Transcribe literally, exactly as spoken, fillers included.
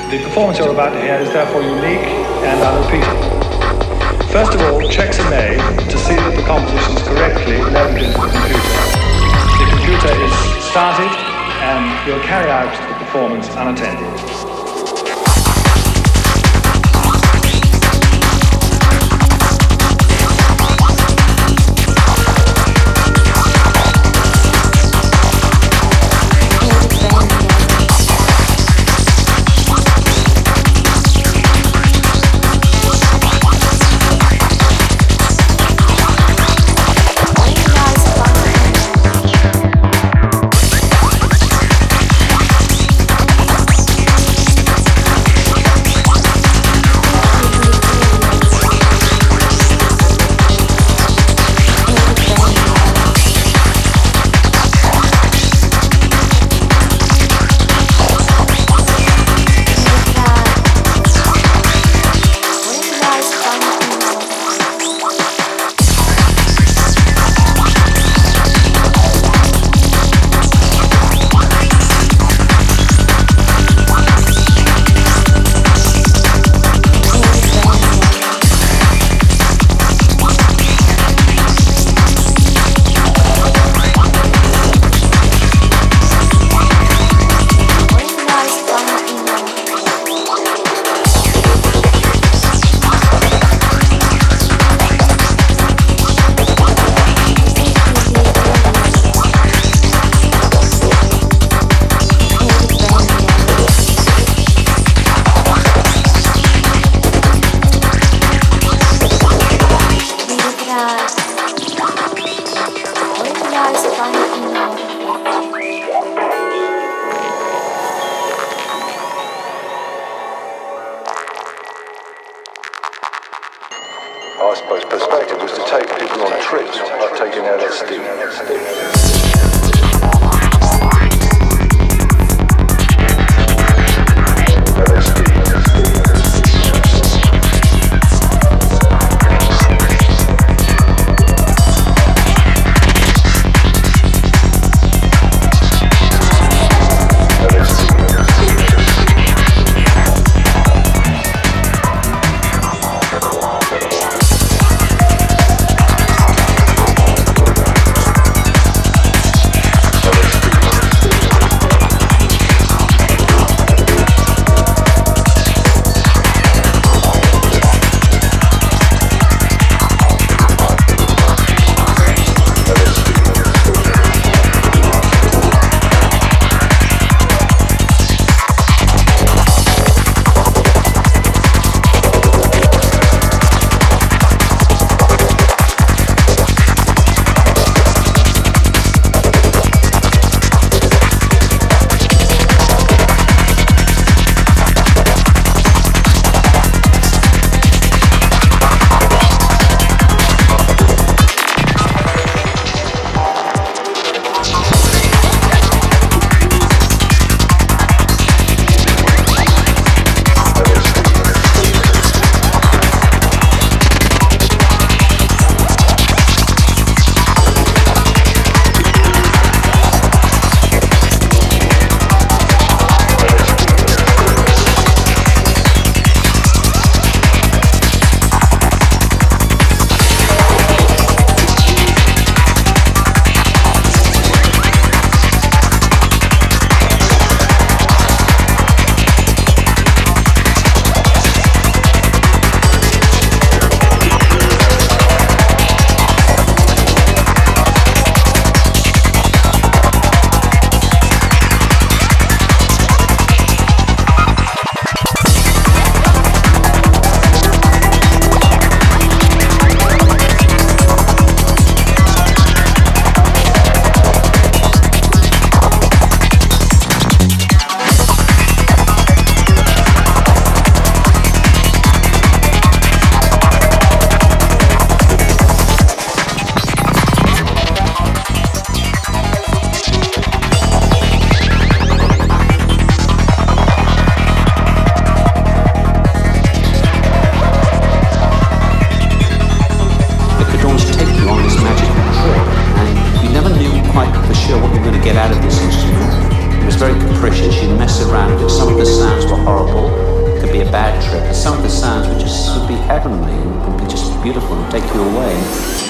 The performance you're about to hear is therefore unique and unrepeatable. First of all, checks are made to see that the composition is correctly loaded into the computer. The computer is started and you'll carry out the performance unattended. I suppose perspective was to take people on trips, like taking L S D. Get out of this instrument. It was very capricious. You mess around with it. Some of the sounds were horrible. heavenly, it would be just beautiful and take you away.